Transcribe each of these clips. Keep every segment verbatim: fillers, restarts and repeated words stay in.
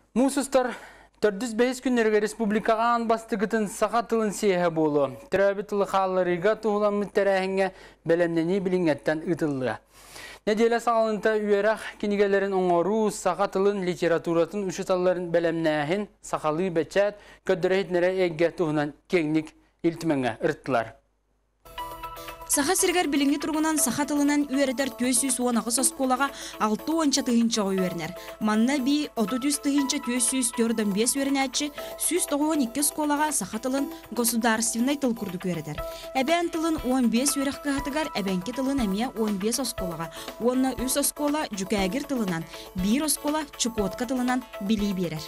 Мусустар төрдүс бейс күннерге республикаға бастығытын сақа тылын сейхе болу. Түрәбі тылы қаларыға туғылан мүттәрәхінге бәлемнені біліңеттен ұтылыға. Неделе сағалынта үйерақ кенігелерін оңору сақа тылын литературатын ұшыталарын бәлемнәхін сақалы бәчәт көддірәйітнері әгге туғынан кеңнік илтіменге ұрттылар. Саха сиргер билинги тургунан саха тылынан үйердер төс жүз он ағыз осколаға алты онча тыгынча үйернер. Манна би отыз жүз тыгынча төс жүз төрдөн бес үйернәчі жүз тоғыз икки осколаға саха тылын государственный тыл курдук үйердер. Әбән тылын он бес үйерек кыхатыгар әбәнки тылын әмия он бес осколаға. Онна үс оскола жүкәгір тылынан, бир оскола чукотка тылынан били берер.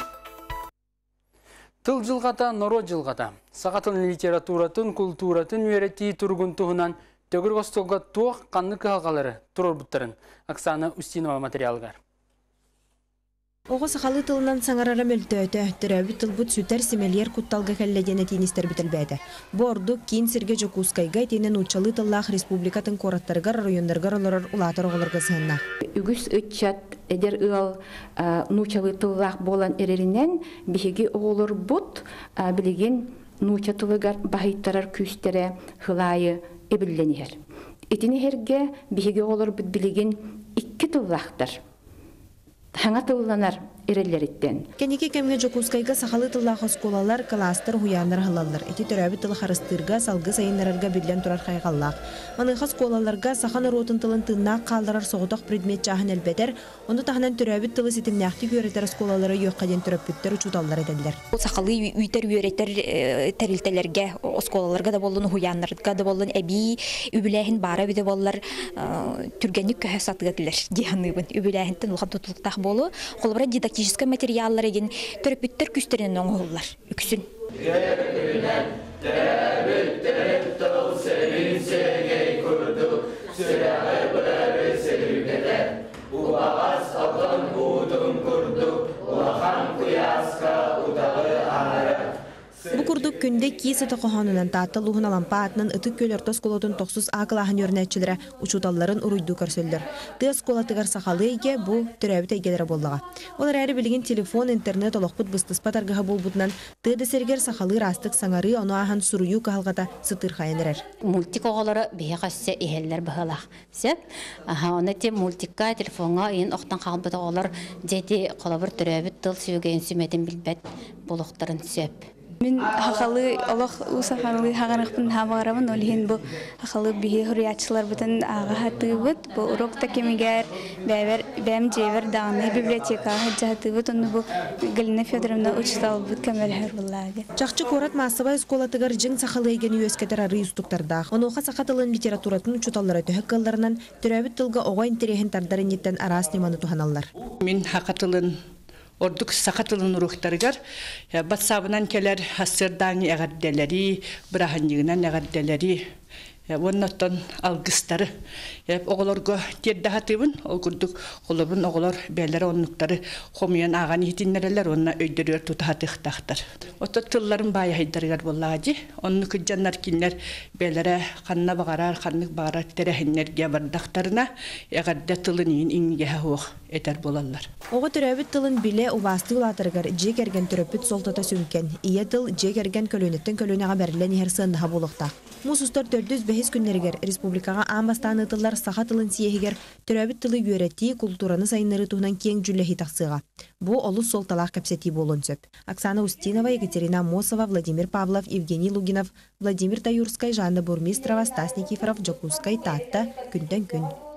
Тыл жылғата, норо жылғата. Сағатын литературатын, культуратын үйеретті тұрғын тұғынан төгір қостолға туақ қанны қағалары тұрыр бұттарын. Оксана Устинова материалғар. Оғы сақалы тылынан саңарара мөлтөті, түрәбі тылбыт сүтер семелер құтталға кәлләдені теністер бітілбәді. Бұ орды кейін Серге Жокускайға тенен ұчалы тыллақ республикатын қораттарғар райондарға оларыр ұлатыр оғылырғы сығынна. Үгіс үтчат әдер ұл нұчалы тыллақ болан әрерінен бігеге оғылыр бұт білеген нұчатылығар бағыттарар күстері ғылайы әбілленер. Етіне herге бігеге оғылыр бұт білеген икки тыллақтар. Хаңа тылланар эреллериттен. Кенеке кемге Жокускайга сахалы тыллах осколалар кластер хуяннар халаллар. Эти төрәбі тыл харыстырга салгы сайыннарарга бирлен турар хайгаллах. Маныха сколаларга сахан ротын тылын тынна калдырар соғытақ предмет жахын әлбетер, оны тахынан төрәбі тылы сетимнәхти көретер сколалары йоққаден төрөппүттер учуталлар эделлер. Сахалы үйтер үйретер тәрилтелерге осколаларга да болын хуяннарга да болын әби үбіләхін бара биде боллар түргенік көһө сатыга килер дияныбын. Үбіләхінтен улхан тутулуктах болу, қолбара дидактический материаллар еген төрөпүттер күстеринен оңголлар. Үксүн. Бу курдук күнде киесеті қоғанынан таатты луғын алампа атынан ұтық көлерті сколотын тоқсыз ағылағын өрнәтчілері учуталларын ұруйду көрсөлдір. Ты сколатығар сақалы еге бұл түрәбіт әйгелері болыға. Олар әрі білген телефон, интернет олықпыт бұстыспат арғыға болбудынан ты десергер сақалы растық саңары оны ағын сұруйу қағалғата сытыр қайынырар. Мультик оғалары бейе қассы ehellер бұғылақ. Сеп, оны те мультикка, телефонға ең оқтан қалбыды оғалар дети қолабыр түрәбіт тыл сүйген сүметін білбәт болуқтарын сөп. Мен хақалы олық ұсақалы хағанықпын хамағарамын, олығын бұл хақалы бейі хүриятшылар бұтын аға хаты бұд, бұл ұрокта кемегер бәм жевер дағыны библиотека хатжаты бұд, оны бұл Галина Федоровна ұчтал бұд көмелер бұллады. Жақчы корат масыбай сколатығар жың сақалы еген үйескетер ары ұстықтардақ. Оны оға сақатылын литературатын ұчуталары төхік қылдарынан түрәбіт тылға оға интерехін тардарын еттен арас неманы туханалар. Мен хақатылын Ордук сақатылын рухтаргар батсабынан келер хасырдан ягадделери, браханнигынан ягадделери, оннотон алгыстары. Оголорго тердахатыбын, ол курдук олорбун оголор бәлләре оннуктары хомиян аган итиннерелер, онна өйдөрөр тутахатыктактар. Ото тылларын бая хайдаргар боллаҗи, онны күҗҗаннар киннер бәлләре ханна багарар, ханнык багарар терәһеннәргә бардактарына ягадда тылын иңгә хук этер болалар. Ого төрөбүт тылын биле убасты улатыргар жекерген төрөпүт солтата сүнкен. Ие тыл жекерген көлөнөттөн көлөнөгө берилен herсында болукта. Мусустар төрт жүз беш күннергер республикага амбастаны тыллар саха тылын сиехигер төрөбүт тылы үйрөти культураны сайыннары туунан кең жүллехи таксыга. Бу олус солталак кепсети болон сөп. Оксана Устинова, Екатерина Мосова, Владимир Павлов, Евгений Лугинов, Владимир Таюрскай, Жанна Бурмистрова, Стас Никифоров, Жокускай, Татта, күндөн күн.